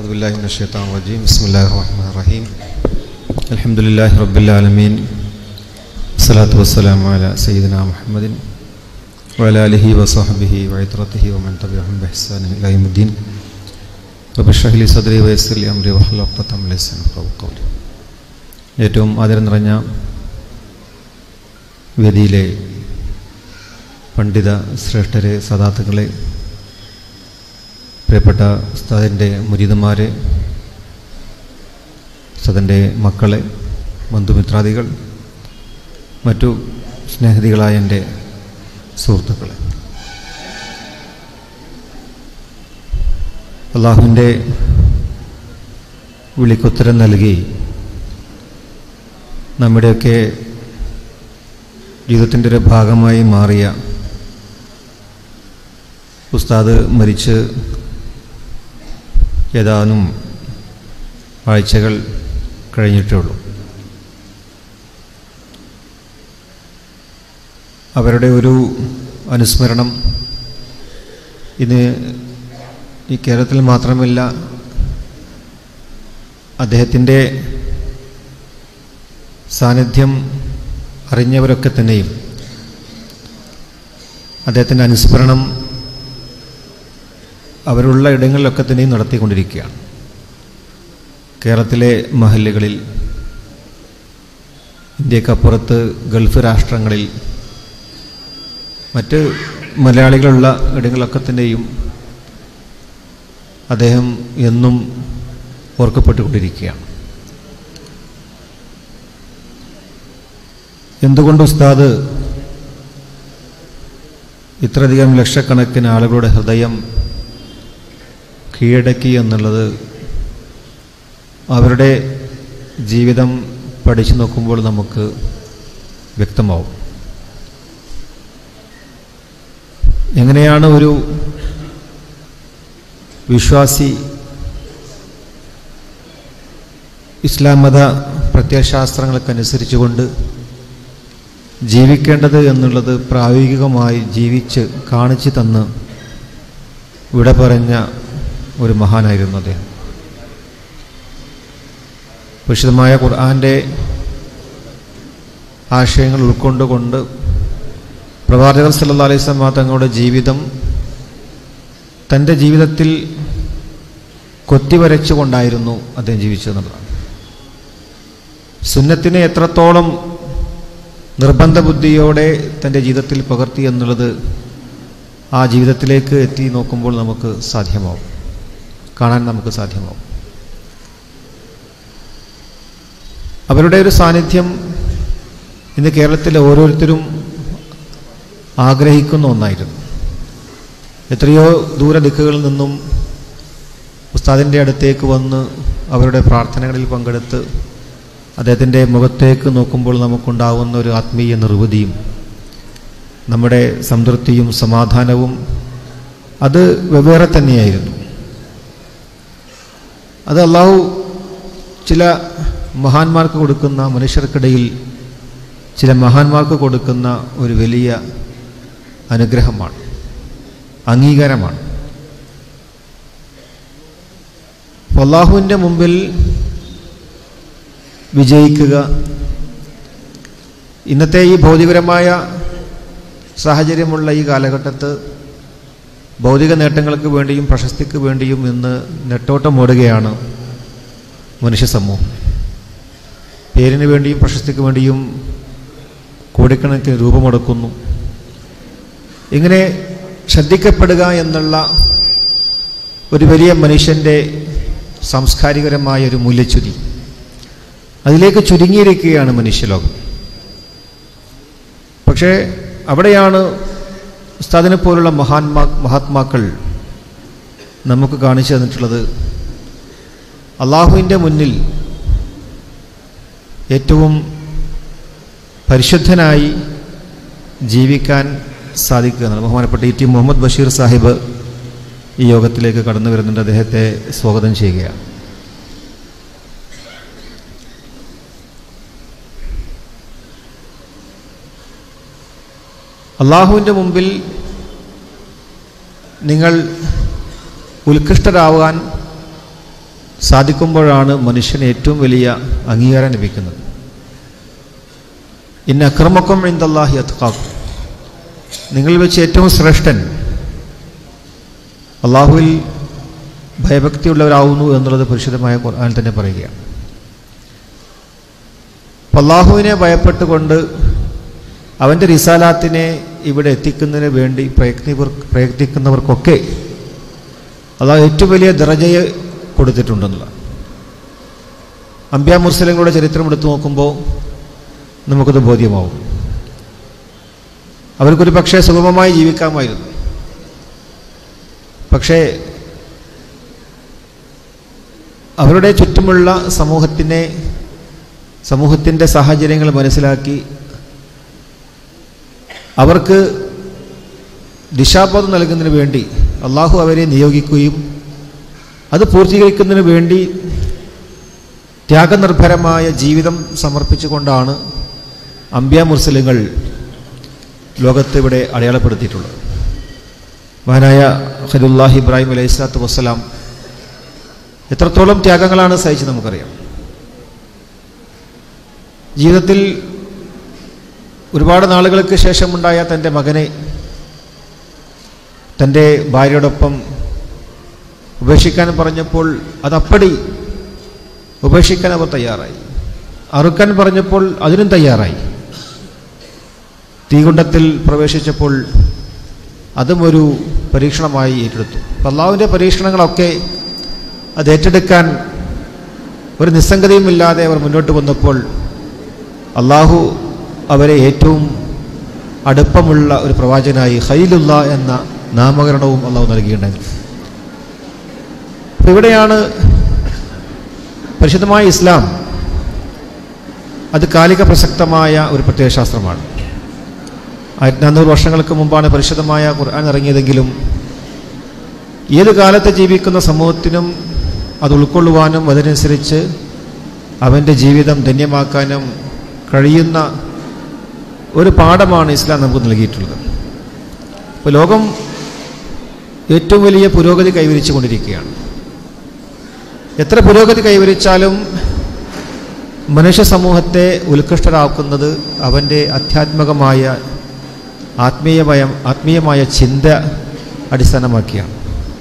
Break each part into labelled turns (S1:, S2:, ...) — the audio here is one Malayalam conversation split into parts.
S1: أعوذ بالله من الشيطان الرجيم بسم الله الرحمن الرحيم الحمد لله رب العالمين والصلاة والسلام على سيدنا محمد وعلى آله وصحبه وعترته ومن تبعهم بإحسان إلى يوم الدين رب اشرح لي صدري ويسر لي أمري واحلل عقدة من لساني يفقهوا قولي. ഏറ്റവും ആദരം നിറഞ്ഞ വേദിയിലെ പണ്ഡിത ശ്രേഷ്ഠരെ, സദാത്തുക്കളെ, പ്രിയപ്പെട്ട ഉസ്താദിൻ്റെ മുരീദന്മാരെ, ഉസ്താദിൻ്റെ മക്കളെ, ബന്ധുമിത്രാദികൾ, മറ്റു സ്നേഹിതികളായ എൻ്റെ സുഹൃത്തുക്കളെ, അള്ളാഹുവിൻ്റെ വിളിക്കുത്തരം നൽകി നമ്മുടെയൊക്കെ ജീവിതത്തിൻ്റെ ഒരു ഭാഗമായി മാറിയ ഉസ്താദ് മരിച്ച് ഏതാനും ആഴ്ചകൾ കഴിഞ്ഞിട്ടേ ഉള്ളൂ. അവരുടെ ഒരു അനുസ്മരണം ഇന്ന് ഈ കേരളത്തിൽ മാത്രമല്ല, അദ്ദേഹത്തിൻ്റെ സാന്നിധ്യം അറിഞ്ഞവരൊക്കെ തന്നെയും അദ്ദേഹത്തിൻ്റെ അനുസ്മരണം അവരുള്ള ഇടങ്ങളിലൊക്കെ തന്നെയും നടത്തിക്കൊണ്ടിരിക്കുകയാണ്. കേരളത്തിലെ മഹല്ലുകളിൽ, ഇന്ത്യക്കപ്പുറത്ത് ഗൾഫ് രാഷ്ട്രങ്ങളിൽ, മറ്റ് മലയാളികളുള്ള ഇടങ്ങളിലൊക്കെ തന്നെയും അദ്ദേഹം എന്നും ഓർക്കപ്പെട്ടുകൊണ്ടിരിക്കുകയാണ്. എന്തുകൊണ്ട് ഉസ്താദ് ഇത്രയധികം ലക്ഷക്കണക്കിന് ആളുകളുടെ ഹൃദയം കീഴടക്കി എന്നുള്ളത് അവരുടെ ജീവിതം പഠിച്ചു നോക്കുമ്പോൾ നമുക്ക് വ്യക്തമാവും. എങ്ങനെയാണ് ഒരു വിശ്വാസി ഇസ്ലാം മത പ്രത്യയശാസ്ത്രങ്ങൾക്കനുസരിച്ചുകൊണ്ട് ജീവിക്കേണ്ടത് എന്നുള്ളത് പ്രായോഗികമായി ജീവിച്ച് കാണിച്ചു തന്ന് വിട പറഞ്ഞ ഒരു മഹാനായിരുന്നു അദ്ദേഹം. വിശുദ്ധമായ ഖുർആൻ്റെ ആശയങ്ങൾ ഉൾക്കൊണ്ടുകൊണ്ട് പ്രവാചകൻ സല്ലല്ലാഹു അലൈഹി വസല്ലം തങ്ങളുടെ ജീവിതം തൻ്റെ ജീവിതത്തിൽ കൊത്തിവരച്ചുകൊണ്ടായിരുന്നു അദ്ദേഹം ജീവിച്ചതെന്നുള്ളതാണ്. സുന്നത്തിനെ എത്രത്തോളം നിർബന്ധ ബുദ്ധിയോടെ തൻ്റെ ജീവിതത്തിൽ പകർത്തി എന്നുള്ളത് ആ ജീവിതത്തിലേക്ക് എത്തി നോക്കുമ്പോൾ നമുക്ക് സാധ്യമാവും, കാണാൻ നമുക്ക് സാധ്യമാവും. അവരുടെ ഒരു സാന്നിധ്യം ഇന്ന് കേരളത്തിലെ ഓരോരുത്തരും ആഗ്രഹിക്കുന്ന ഒന്നായിരുന്നു. എത്രയോ ദൂരദിക്കുകളിൽ നിന്നും ഉസ്താദിൻ്റെ അടുത്തേക്ക് വന്ന് അവരുടെ പ്രാർത്ഥനകളിൽ പങ്കെടുത്ത് അദ്ദേഹത്തിൻ്റെ മുഖത്തേക്ക് നോക്കുമ്പോൾ നമുക്കുണ്ടാവുന്ന ഒരു ആത്മീയ നിർവൃതിയും നമ്മുടെ സംതൃപ്തിയും സമാധാനവും അത് വെവ്വേറെ തന്നെയായിരുന്നു. അത് അള്ളാഹു ചില മഹാന്മാർക്ക് കൊടുക്കുന്ന, മനുഷ്യർക്കിടയിൽ ചില മഹാന്മാർക്ക് കൊടുക്കുന്ന ഒരു വലിയ അനുഗ്രഹമാണ്, അംഗീകാരമാണ്. അള്ളാഹുവിൻ്റെ മുമ്പിൽ വിജയിക്കുക, ഇന്നത്തെ ഈ ഭൗതികപരമായ സാഹചര്യമുള്ള ഈ കാലഘട്ടത്ത് ഭൗതിക നേട്ടങ്ങൾക്ക് വേണ്ടിയും പ്രശസ്തിക്ക് വേണ്ടിയും ഇന്ന് നെട്ടോട്ടമോടുകയാണ് മനുഷ്യ സമൂഹം. പേരിന് വേണ്ടിയും പ്രശസ്തിക്ക് വേണ്ടിയും കോടിക്കണക്കിന് രൂപ മുടക്കുന്നു. ഇങ്ങനെ ശ്രദ്ധിക്കപ്പെടുക എന്നുള്ള ഒരു വലിയ മനുഷ്യൻ്റെ സാംസ്കാരികപരമായ ഒരു മൂല്യച്യുതി, അതിലേക്ക് ചുരുങ്ങിയിരിക്കുകയാണ് മനുഷ്യലോകം. പക്ഷേ അവിടെയാണ് ഉസ്താദിനെ പോലുള്ള മഹാത്മാക്കൾ നമുക്ക് കാണിച്ചു തന്നിട്ടുള്ളത് അള്ളാഹുവിൻ്റെ മുന്നിൽ ഏറ്റവും പരിശുദ്ധനായി ജീവിക്കാൻ സാധിക്കുക എന്നാണ്. ബഹുമാനപ്പെട്ട ടി മുഹമ്മദ് ബഷീർ സാഹിബ് ഈ യോഗത്തിലേക്ക് കടന്നു വരുന്നുണ്ട്. അദ്ദേഹത്തെ സ്വാഗതം ചെയ്യുകയാണ്. അള്ളാഹുവിൻ്റെ മുമ്പിൽ നിങ്ങൾ ഉത്കൃഷ്ടരാവാൻ സാധിക്കുമ്പോഴാണ് മനുഷ്യന് ഏറ്റവും വലിയ അംഗീകാരം ലഭിക്കുന്നത്. ഇന്ന അക്രമക്കും ഇൻദല്ലാഹി അത്ഖാക്കും, നിങ്ങൾ വെച്ച് ഏറ്റവും ശ്രേഷ്ഠൻ അള്ളാഹുവിൽ ഭയഭക്തിയുള്ളവരാവുന്നു എന്നുള്ളത് പരിശുദ്ധമായ ഖുർആനിൽ തന്നെ പറയുകയാണ്. അള്ളാഹുവിനെ ഭയപ്പെട്ടുകൊണ്ട് അവൻ്റെ റിസാലാത്തിനെ ഇവിടെ എത്തിക്കുന്നതിന് വേണ്ടി പ്രയത്നിക്കുന്നവർക്കൊക്കെ അള്ളാഹു ഏറ്റവും വലിയ ദറജയെ കൊടുത്തിട്ടുണ്ടെന്നുള്ള. അംബിയാ മുർസലുകളുടെ ചരിത്രം എടുത്തു നോക്കുമ്പോൾ നമുക്കത് ബോധ്യമാവും. അവർക്കൊരു പക്ഷേ സുഗമമായി ജീവിക്കാമായിരുന്നു. പക്ഷേ അവരുടെ ചുറ്റുമുള്ള സമൂഹത്തിൻ്റെ സാഹചര്യങ്ങൾ മനസ്സിലാക്കി അവർക്ക് ദിശാബോധം നൽകുന്നതിന് വേണ്ടി അള്ളാഹു അവരെ നിയോഗിക്കുകയും അത് പൂർത്തീകരിക്കുന്നതിന് വേണ്ടി ത്യാഗനിർഭരമായ ജീവിതം സമർപ്പിച്ചുകൊണ്ടാണ് അംബിയാ മുർസലുകൾ ലോകത്ത് ഇവിടെ അടയാളപ്പെടുത്തിയിട്ടുള്ളത്. മഹാനായ ഖലീലുല്ലാഹി ഇബ്രാഹിം അലൈഹിസ്സലാത്തു വസ്സലാം എത്രത്തോളം ത്യാഗങ്ങളാണ് സഹിച്ചത് നമുക്കറിയാം. ജീവിതത്തിൽ ഒരുപാട് നാളുകൾക്ക് ശേഷമുണ്ടായ തൻ്റെ മകനെ തൻ്റെ ഭാര്യയോടൊപ്പം ഉപേക്ഷിക്കാൻ പറഞ്ഞപ്പോൾ അതപ്പടി ഉപേക്ഷിക്കാൻ അവർ തയ്യാറായി. അറുക്കാൻ പറഞ്ഞപ്പോൾ അതിനും തയ്യാറായി. തീകുണ്ഡത്തിൽ പ്രവേശിച്ചപ്പോൾ അതും ഒരു പരീക്ഷണമായി ഏറ്റെടുത്തു. അള്ളാഹുവിൻ്റെ പരീക്ഷണങ്ങളൊക്കെ അത് ഏറ്റെടുക്കാൻ ഒരു നിസ്സംഗതയുമില്ലാതെ അവർ മുന്നോട്ട് വന്നപ്പോൾ അള്ളാഹു അവരെ ഏറ്റവും അടുപ്പമുള്ള ഒരു പ്രവാചകനായി ഖലീലുല്ലാ എന്ന നാമകരണവും അള്ളാഹു നൽകിയിട്ടുണ്ടായിരുന്നു. ഇവിടെയാണ് പരിശുദ്ധമായ ഇസ്ലാം അത് കാലിക പ്രസക്തമായ ഒരു പ്രത്യയശാസ്ത്രമാണ്. 1400 വർഷങ്ങൾക്ക് മുമ്പാണ് പരിശുദ്ധമായ ഖുർആൻ ഇറങ്ങിയതെങ്കിലും ഏത് കാലത്ത് ജീവിക്കുന്ന സമൂഹത്തിനും അത് ഉൾക്കൊള്ളുവാനും അതിനനുസരിച്ച് അവൻ്റെ ജീവിതം ധന്യമാക്കാനും കഴിയുന്ന ഒരു പാഠമാണ് ഇസ്ലാം നമുക്ക് നൽകിയിട്ടുള്ളത്. ഇപ്പോൾ ലോകം ഏറ്റവും വലിയ പുരോഗതി കൈവരിച്ചു കൊണ്ടിരിക്കുകയാണ്. എത്ര പുരോഗതി കൈവരിച്ചാലും മനുഷ്യ സമൂഹത്തെ ഉത്കൃഷ്ടരാക്കുന്നത് അവൻ്റെ ആത്മീയമായ ചിന്ത അടിസ്ഥാനമാക്കിയാണ്.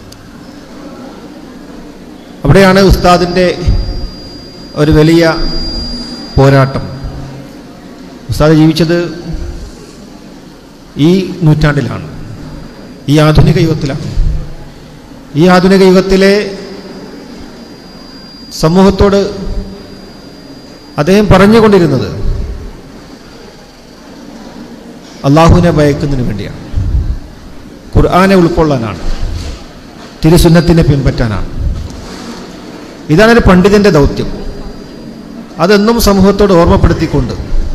S1: അവിടെയാണ് ഉസ്താദിൻ്റെ ഒരു വലിയ പോരാട്ടം. ഉസ്താദ് ജീവിച്ചത് ഈ നൂറ്റാണ്ടിലാണ്, ഈ ആധുനിക യുഗത്തിലാണ്. ഈ ആധുനിക യുഗത്തിലെ സമൂഹത്തോട് അദ്ദേഹം പറഞ്ഞുകൊണ്ടിരുന്നത് അള്ളാഹുവിനെ ഭയക്കുന്നതിന് വേണ്ടിയാണ്, ഖുർആനെ ഉൾക്കൊള്ളാനാണ്, തിരുസുന്നത്തിനെ പിൻപറ്റാനാണ്. ഇതാണ് ഒരു പണ്ഡിതൻ്റെ ദൗത്യം. അതെന്നും സമൂഹത്തോട് ഓർമ്മപ്പെടുത്തിക്കൊണ്ട്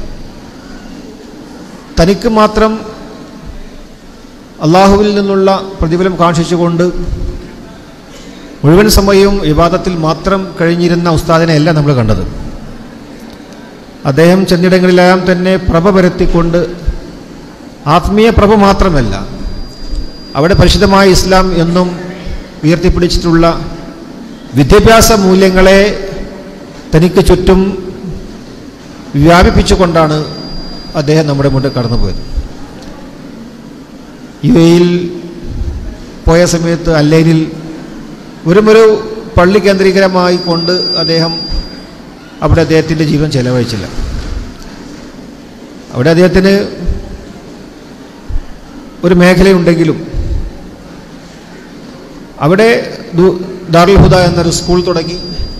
S1: തനിക്ക് മാത്രം അള്ളാഹുവിൽ നിന്നുള്ള പ്രതിഫലം കാക്ഷിച്ചുകൊണ്ട് മുഴുവൻ സമയവും ഇബാദത്തിൽ മാത്രം കഴിഞ്ഞിരുന്ന ഉസ്താദിനെയല്ല നമ്മൾ കണ്ടത്. അദ്ദേഹം ചെന്നിടങ്ങളിലെല്ലാം തന്നെ പ്രഭ പരത്തിക്കൊണ്ട്, ആത്മീയ പ്രഭ മാത്രമല്ല, അവിടെ പരിശുദ്ധമായ ഇസ്ലാം എന്നും ഉയർത്തിപ്പിടിച്ചിട്ടുള്ള വിദ്യാഭ്യാസ മൂല്യങ്ങളെ തനിക്ക് ചുറ്റും വ്യാപിപ്പിച്ചുകൊണ്ടാണ് അദ്ദേഹം നമ്മുടെ മുന്നിൽ കടന്നുപോയത്. UAE പോയ സമയത്ത് അല്ലൈനിൽ വെറുമൊരു പള്ളി കേന്ദ്രീകരമായി കൊണ്ട് അദ്ദേഹം അവിടെ അദ്ദേഹത്തിൻ്റെ ജീവൻ ചെലവഴിച്ചില്ല. അവിടെ അദ്ദേഹത്തിന് ഒരു മേഖലയുണ്ടെങ്കിലും അവിടെ ദാറുൽ ഹുദ എന്നൊരു സ്കൂൾ തുടങ്ങി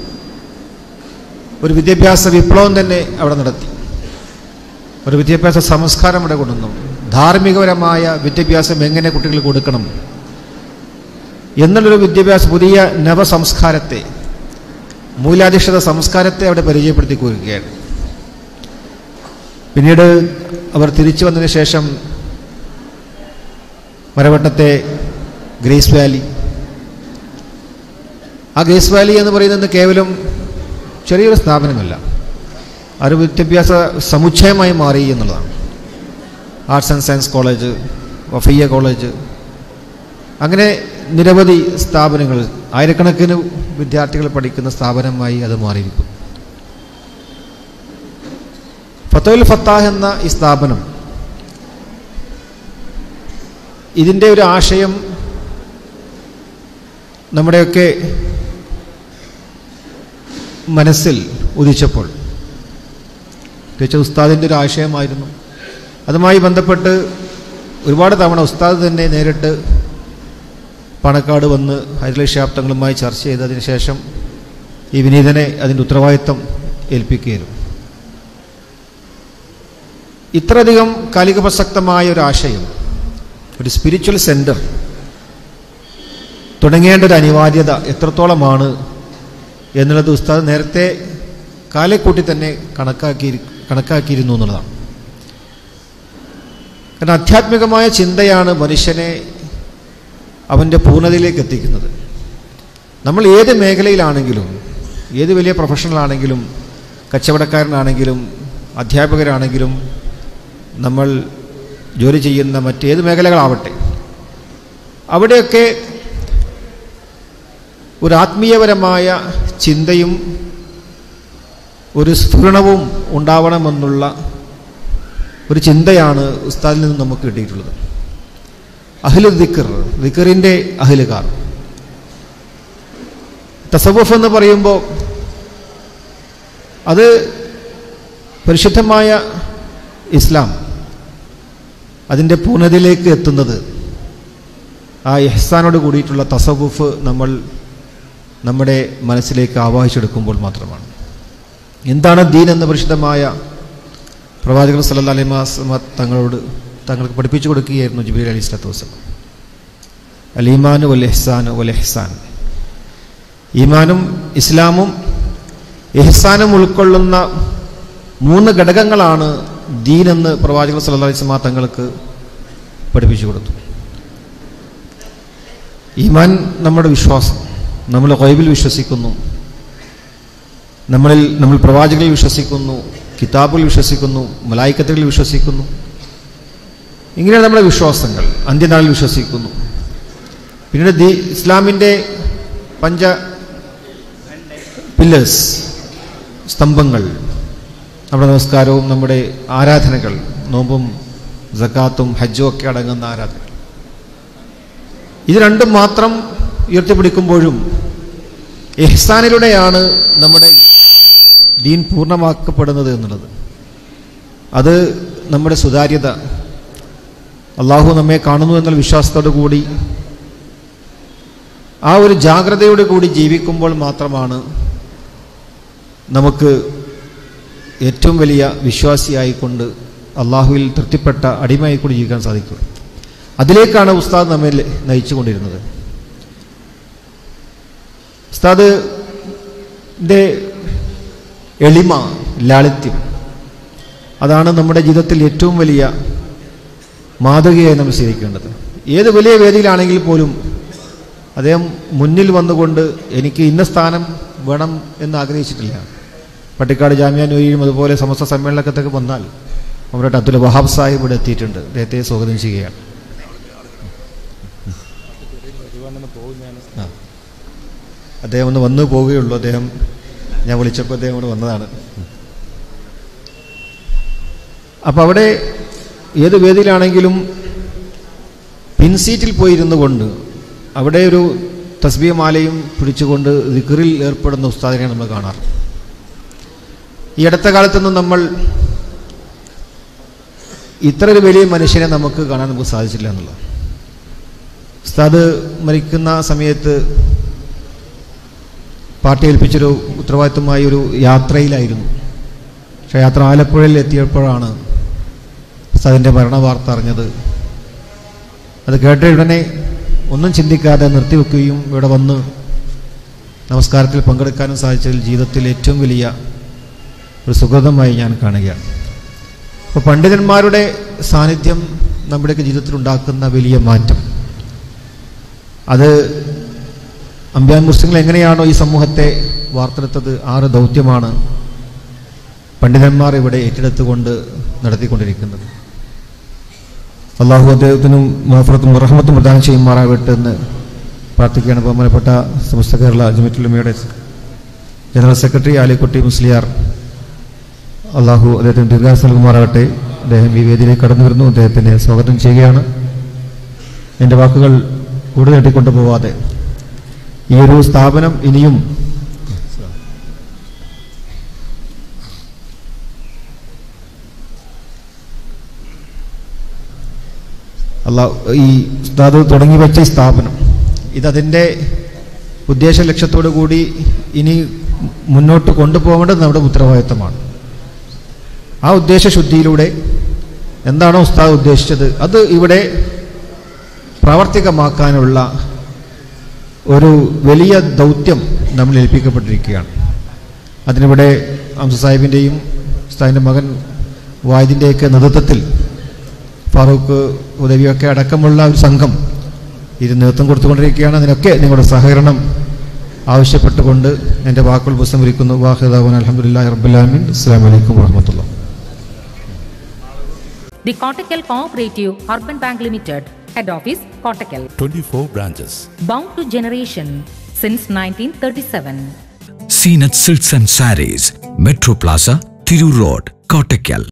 S1: ഒരു വിദ്യാഭ്യാസ വിപ്ലവം തന്നെ അവിടെ നടത്തി. ഒരു വിദ്യാഭ്യാസ സംസ്കാരം ഇവിടെ കൊണ്ടുവന്നു. ധാർമ്മികപരമായ വിദ്യാഭ്യാസം എങ്ങനെ കുട്ടികൾ കൊടുക്കണം എന്നുള്ളൊരു പുതിയ നവസംസ്കാരത്തെ, മൂല്യാധിഷ്ഠിത സംസ്കാരത്തെ അവിടെ പരിചയപ്പെടുത്തി കൊടുക്കുകയാണ്. പിന്നീട് അവർ തിരിച്ചു വന്നതിന് ശേഷം മരവട്ടത്തെ ഗ്രേസ് വാലി, ആ ഗ്രേസ് വാലി എന്ന് പറയുന്നത് കേവലം ചെറിയൊരു സ്ഥാപനമല്ല, ഒരു വിദ്യാഭ്യാസ സമുച്ചയമായി മാറി എന്നുള്ളതാണ്. Arts and science college, Wafiya college, അങ്ങനെ നിരവധി സ്ഥാപനങ്ങൾ, ആയിരക്കണക്കിന് വിദ്യാർത്ഥികൾ പഠിക്കുന്ന സ്ഥാപനമായി അത് മാറിയിരിക്കും. ഫതഹുൽ ഫത്താഹ് എന്ന ഈ സ്ഥാപനം, ഇതിൻ്റെ ഒരു ആശയം നമ്മുടെയൊക്കെ മനസ്സിൽ ഉദിച്ചപ്പോൾ ഉസ്താദിൻ്റെ ഒരു ആശയമായിരുന്നു. അതുമായി ബന്ധപ്പെട്ട് ഒരുപാട് തവണ ഉസ്താദ് തന്നെ നേരിട്ട് പാണക്കാട് വന്ന് ഹൈദരലി ശിഹാബ് തങ്ങളുമായി ചർച്ച ചെയ്തതിന് ശേഷം ഈ വിനീതനെ അതിൻ്റെ ഉത്തരവാദിത്വം ഏൽപ്പിക്കുകയായിരുന്നു. ഇത്രയധികം കാലിക പ്രസക്തമായ ഒരു ആശയം, ഒരു സ്പിരിച്വൽ സെൻറ്റർ തുടങ്ങേണ്ട ഒരു അനിവാര്യത എത്രത്തോളമാണ് എന്നുള്ളത് ഉസ്താദ് നേരത്തെ കാലെക്കൂട്ടി തന്നെ കണക്കാക്കിയിരുന്നു എന്നുള്ളതാണ്. കാരണം ആധ്യാത്മികമായ ചിന്തയാണ് മനുഷ്യനെ അവൻ്റെ പൂർണ്ണതയിലേക്ക് എത്തിക്കുന്നത്. നമ്മൾ ഏത് മേഖലയിലാണെങ്കിലും, ഏത് വലിയ പ്രൊഫഷണലാണെങ്കിലും, കച്ചവടക്കാരനാണെങ്കിലും, അധ്യാപകരാണെങ്കിലും, നമ്മൾ ജോലി ചെയ്യുന്ന മറ്റേത് മേഖലകളാവട്ടെ, അവിടെയൊക്കെ ഒരു ആത്മീയപരമായ ചിന്തയും ഒരു സ്ഫുരണവും ഉണ്ടാവണമെന്നുള്ള ഒരു ചിന്തയാണ് ഉസ്താദിൽ നിന്ന് നമുക്ക് കിട്ടിയിട്ടുള്ളത്. അഹ്ലു ദിക്ർ, ദിക്റിൻ്റെ അഹ്ലുകാർ. തസവുഫ് എന്ന് പറയുമ്പോൾ അത് പരിശുദ്ധമായ ഇസ്ലാം അതിൻ്റെ പൂർണ്ണതയിലേക്ക് എത്തുന്നത് ആ ഇഹ്സാനോട് കൂടിയിട്ടുള്ള തസവുഫ് നമ്മൾ നമ്മുടെ മനസ്സിലേക്ക് ആവാഹിച്ചെടുക്കുമ്പോൾ മാത്രമാണ്. എന്താണ് ദീൻ എന്ന് പരിശുദ്ധമായ പ്രവാചകൻ സല്ലല്ലാഹു അലൈഹി വസല്ലം തങ്ങൾക്ക് പഠിപ്പിച്ചു കൊടുക്കുകയായിരുന്നു ജിബ്രീൽ അലൈഹിസ്സലാത്തു വസ്സലാം. അൽ ഈമാനു വൽ ഇഹ്സാനു വൽ ഇഹ്സാൻ. ഈമാനും ഇസ്ലാമും ഇഹ്സാനും ഉൾക്കൊള്ളുന്ന 3 ഘടകങ്ങളാണ് ദീൻ എന്ന് പ്രവാചകൻ സല്ലല്ലാഹു അലൈഹി വസല്ലം തങ്ങൾക്ക് പഠിപ്പിച്ചു കൊടുത്തു. ഈമാൻ നമ്മുടെ വിശ്വാസം, നമ്മൾ ഗൈബിൽ വിശ്വസിക്കുന്നു, നമ്മൾ പ്രവാചകരിൽ വിശ്വസിക്കുന്നു, കിതാബുകൾ വിശ്വസിക്കുന്നു, മലായിക്കത്തുകളിൽ വിശ്വസിക്കുന്നു. ഇങ്ങനെയാണ് നമ്മുടെ വിശ്വാസങ്ങൾ. അന്ത്യനാളിൽ വിശ്വസിക്കുന്നു. പിന്നീട് ഇസ്ലാമിൻ്റെ 5 പില്ലേഴ്സ്, സ്തംഭങ്ങൾ, നമ്മുടെ നമസ്കാരവും നമ്മുടെ ആരാധനകൾ, നോമ്പും സക്കാത്തും ഹജ്ജും ഒക്കെ അടങ്ങുന്ന ആരാധനകൾ. ഇത് രണ്ടും മാത്രം ഉയർത്തിപ്പിടിക്കുമ്പോഴും ഇഹ്സാനിലൂടെയാണ് നമ്മുടെ ദീൻ പൂർണ്ണമാക്കപ്പെടുന്നത് എന്നുള്ളത്. അത് നമ്മുടെ സുതാര്യത, അള്ളാഹു നമ്മെ കാണുന്നു എന്നുള്ള വിശ്വാസത്തോടു കൂടി, ആ ഒരു ജാഗ്രതയോടു കൂടി ജീവിക്കുമ്പോൾ മാത്രമാണ് നമുക്ക് ഏറ്റവും വലിയ വിശ്വാസിയായിക്കൊണ്ട് അള്ളാഹുവിൽ തൃപ്തിപ്പെട്ട അടിമയായിക്കൂടി ജീവിക്കാൻ സാധിക്കുക. അതിലേക്കാണ് ഉസ്താദ് നമ്മെ നയിച്ചു കൊണ്ടിരുന്നത്. ഉസ്താദിൻ്റെ എളിമ, ലാളിത്യം, അതാണ് നമ്മുടെ ജീവിതത്തിൽ ഏറ്റവും വലിയ മാതൃകയായി നമ്മൾ സ്വീകരിക്കേണ്ടത്. ഏത് വലിയ വേദിയിലാണെങ്കിൽ പോലും അദ്ദേഹം മുന്നിൽ വന്നുകൊണ്ട് എനിക്ക് ഇന്ന സ്ഥാനം വേണം എന്ന് ആഗ്രഹിച്ചിട്ടില്ല. പട്ടിക്കാട് ജാമിയ നൂരിലും അതുപോലെ സമസ്ത സമ്മേളനത്തൊക്കെ വന്നാൽ നമ്മുടെ അബ്ദുൽ വഹാബ് സാഹിബ് ഇവിടെ എത്തിയിട്ടുണ്ട്. അദ്ദേഹത്തെ സ്വാഗതം ചെയ്യുകയാണ്. അദ്ദേഹം ഒന്ന് വന്നു പോവുകയുള്ളൂ. അദ്ദേഹം ഞാൻ വിളിച്ചപ്പോൾ അദ്ദേഹം ഇവിടെ വന്നതാണ്. അപ്പം അവിടെ ഏത് വേദിയിലാണെങ്കിലും പിൻസീറ്റിൽ പോയിരുന്നു കൊണ്ട് അവിടെ ഒരു തസ്ബീഹ് മാലയും പിടിച്ചുകൊണ്ട് ദിക്റിൽ ഏർപ്പെടുന്ന ഉസ്താദിനെ നമ്മൾ കാണാറ്. ഈ അടുത്ത കാലത്തൊന്നും നമ്മൾ ഇത്ര ഒരു വലിയ മനുഷ്യനെ നമുക്ക് കാണാൻ നമുക്ക് സാധിച്ചില്ല എന്നുള്ളത്. ഉസ്താദ് മരിക്കുന്ന സമയത്ത് പാർട്ടി ഏൽപ്പിച്ചൊരു ഉത്തരവാദിത്വമായ ഒരു യാത്രയിലായിരുന്നു. പക്ഷേ യാത്ര ആലപ്പുഴയിൽ എത്തിയപ്പോഴാണ് ഉസ്താദിൻ്റെ മരണവാർത്ത അറിഞ്ഞത്. അത് കേട്ട ഉടനെ ഒന്നും ചിന്തിക്കാതെ നിർത്തിവെക്കുകയും ഇവിടെ വന്ന് നമസ്കാരത്തിൽ പങ്കെടുക്കാനും സാധിച്ചതിൽ ജീവിതത്തിൽ ഏറ്റവും വലിയ ഒരു സുഹൃതമായി ഞാൻ കാണുകയാണ്. അപ്പോൾ പണ്ഡിതന്മാരുടെ സാന്നിധ്യം നമ്മുടെയൊക്കെ ജീവിതത്തിൽ ഉണ്ടാക്കുന്ന വലിയ മാറ്റം, അത് അമ്പിയാൻ മുസ്ലിങ്ങൾ എങ്ങനെയാണോ ഈ സമൂഹത്തെ വാർത്തെടുത്തത്, ആ ഒരു ദൗത്യമാണ് പണ്ഡിതന്മാർ ഇവിടെ ഏറ്റെടുത്തുകൊണ്ട് നടത്തിക്കൊണ്ടിരിക്കുന്നത്. അള്ളാഹു അദ്ദേഹത്തിനും മഗ്ഫിറത്തും റഹ്മത്തും പ്രദാനം ചെയ്യുമാറാവട്ടെ എന്ന് പ്രാർത്ഥിക്കുകയാണ്. ബഹുമാനപ്പെട്ട സമസ്ത കേരള ജമിയത്തുൽ ജനറൽ സെക്രട്ടറി ആലിക്കുട്ടി മുസ്ലിയാർ, അള്ളാഹു അദ്ദേഹത്തിന് ദീർഘായുസ്സ് നൽകുമാറാകട്ടെ. അദ്ദേഹം ഈ വേദിയിലേക്ക് കടന്നു വരുന്നു. അദ്ദേഹത്തിനെ സ്വാഗതം ചെയ്യുകയാണ്. എൻ്റെ വാക്കുകൾ കൂടുതൽ നീട്ടിക്കൊണ്ടു പോവാതെ ഈ ഒരു സ്ഥാപനം ഇനിയും ഈ ഉസ്താദ് തുടങ്ങി വെച്ച ഈ സ്ഥാപനം ഇതതിൻ്റെ ഉദ്ദേശ ലക്ഷ്യത്തോടു കൂടി ഇനി മുന്നോട്ട് കൊണ്ടുപോകേണ്ടത് നമ്മുടെ ഉത്തരവാദിത്തമാണ്. ആ ഉദ്ദേശശുദ്ധിയിലൂടെ എന്താണോ ഉസ്താദ് ഉദ്ദേശിച്ചത് അത് ഇവിടെ പ്രാവർത്തികമാക്കാനുള്ള ഒരു വലിയ ദൗത്യം നമ്മൾ ഏൽപ്പിക്കപ്പെട്ടിരിക്കുകയാണ്. അതിനിവിടെ അംസ സാഹിബിൻ്റെയും ഉസ്താദിൻ്റെ മകൻ വായിദിൻ്റെയൊക്കെ നേതൃത്വത്തിൽ ഫാറൂഖ് ഉദവിയൊക്കെ അടക്കമുള്ള ഒരു സംഘം ഇതിന് നേതൃത്വം കൊടുത്തുകൊണ്ടിരിക്കുകയാണ്. അതിനൊക്കെ നിങ്ങളുടെ സഹകരണം ആവശ്യപ്പെട്ടുകൊണ്ട് എൻ്റെ വാക്കുകൾ ഉപസംഹരിക്കുന്നു. വാഹിദാവൻ അൽഹംദുലില്ലാഹി റബ്ബിൽ ആലമീൻ. അസ്സലാമു അലൈക്കും വറഹ്മത്തുള്ളാഹി.
S2: The Kottakkal Cooperative Urban Bank Limited, Head Office, Kottakkal.
S3: 24 branches.
S2: Bound to generation since 1937.
S4: Seenat Silks and Sarees, Metro Plaza, Thiru Road, Kottakkal.